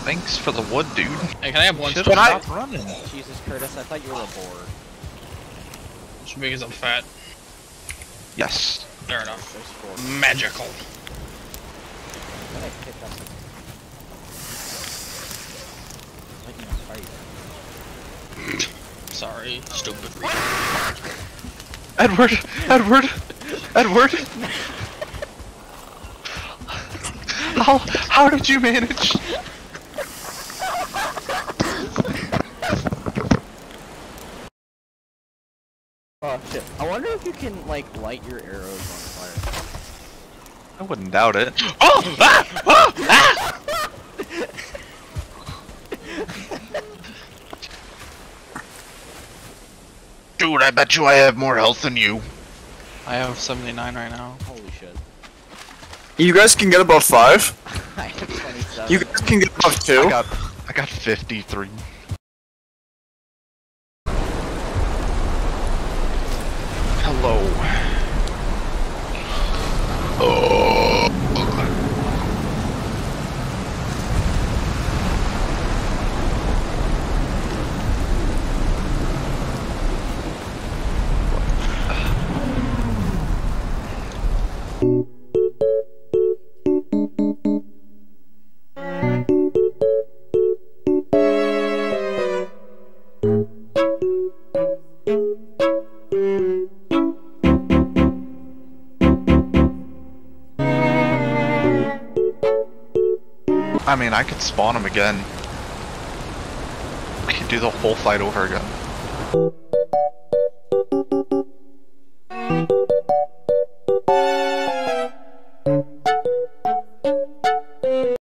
Thanks for the wood, dude. Hey, can I have one Should've stone? stopped running. Jesus, Curtis, I thought you were a boar. It's because I'm fat. Yes. Fair enough. There's 4. Magical. Then I picked up some. Like in a fight. Sorry, stupid. Edward! Edward! Edward! How did you manage? Oh shit. I wonder if you can, like, light your arrows on fire. I wouldn't doubt it. Oh! Ah! Oh! Ah! Dude, I bet you I have more health than you. I have 79 right now. Holy shit. You guys can get above 5? I have 27. You guys can get above 2? I got 53. Hello. Oh. I mean, I could spawn him again. We could do the whole fight over again.